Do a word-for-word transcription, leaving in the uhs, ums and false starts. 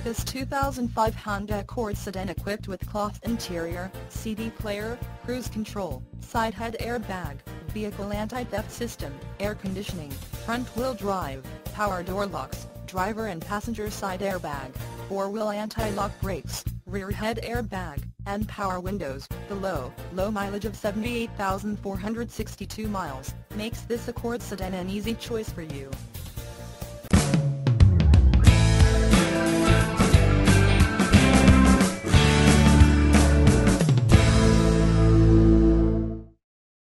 This two thousand five Honda Accord sedan equipped with cloth interior, C D player, cruise control, side head airbag, vehicle anti-theft system, air conditioning, front-wheel drive, power door locks, driver and passenger side airbag, four-wheel anti-lock brakes, rear head airbag, and power windows. The low, low mileage of seventy-eight thousand four hundred sixty-two miles makes this Accord sedan an easy choice for you.